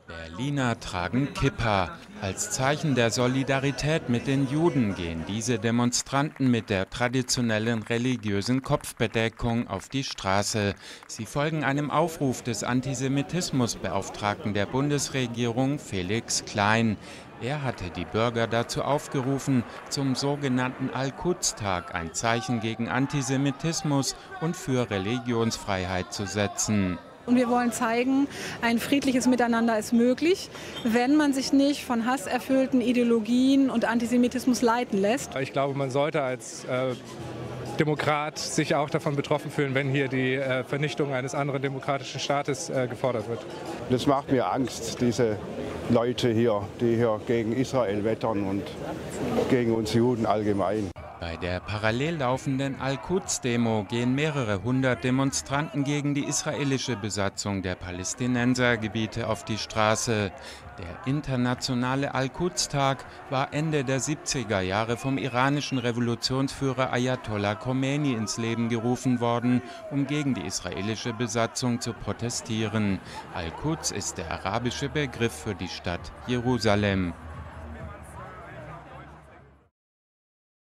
Berliner tragen Kippa. Als Zeichen der Solidarität mit den Juden gehen diese Demonstranten mit der traditionellen religiösen Kopfbedeckung auf die Straße. Sie folgen einem Aufruf des Antisemitismusbeauftragten der Bundesregierung, Felix Klein. Er hatte die Bürger dazu aufgerufen, zum sogenannten Al-Quds-Tag ein Zeichen gegen Antisemitismus und für Religionsfreiheit zu setzen. Und wir wollen zeigen, ein friedliches Miteinander ist möglich, wenn man sich nicht von hasserfüllten Ideologien und Antisemitismus leiten lässt. Ich glaube, man sollte als Demokrat sich auch davon betroffen fühlen, wenn hier die Vernichtung eines anderen demokratischen Staates gefordert wird. Das macht mir Angst, diese Leute hier, die hier gegen Israel wettern und gegen uns Juden allgemein. Bei der parallel laufenden Al-Quds-Demo gehen mehrere hundert Demonstranten gegen die israelische Besatzung der Palästinensergebiete auf die Straße. Der internationale Al-Quds-Tag war Ende der 70er Jahre vom iranischen Revolutionsführer Ayatollah Khomeini ins Leben gerufen worden, um gegen die israelische Besatzung zu protestieren. Al-Quds ist der arabische Begriff für die Stadt Jerusalem.